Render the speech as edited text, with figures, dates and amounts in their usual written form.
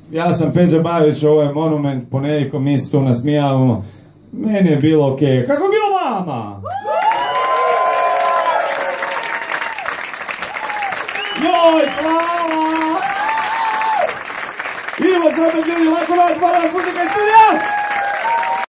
Ja sam Peđa Bajović, ovo je Monument, ponedjeljkom mi se tu nasmijavamo. Meni je bilo okej. Kako je bilo vama? Joj, hvala! Idemo sad, ljudi, lako nas, hvala, muzika iz studija!